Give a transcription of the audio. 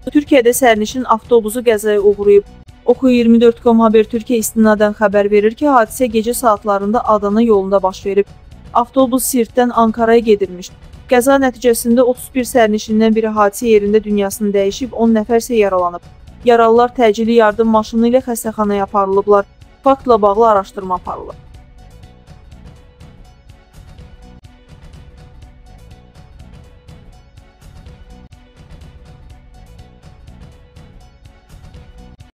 Türkiyədə sərnişin avtobusu qəzaya uğrayıb. Oku24.com Haber Türkiyə istinadən xəbər verir ki, hadisə gecə saatlarında Adana yolunda baş verib. Avtobus Siirtdən Ankaraya gedirmiş. Qəza nəticəsində 31 sərnişindən biri hadisə yerində dünyasını dəyişib, 10 nəfər isə yaralanıb. Yaralılar təcili yardım maşını ilə xəstəxanaya aparılıblar. Faktla bağlı araşdırma aparılır.